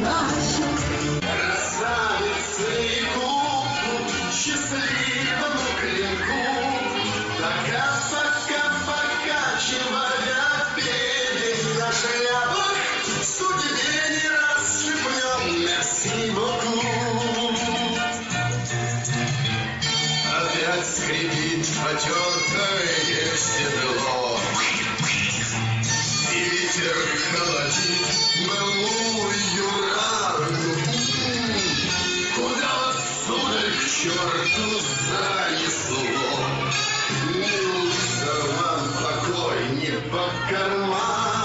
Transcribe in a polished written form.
Красавицу, счастливому клинку, пока покачивая пень на шляпах, судьбе не раз шепнем merci beaucoup. Опять скрипит потертое седло, и ветер холодит былую рану. Куда вас, сударь, к черту занесло? Неужто вам покой не по карману?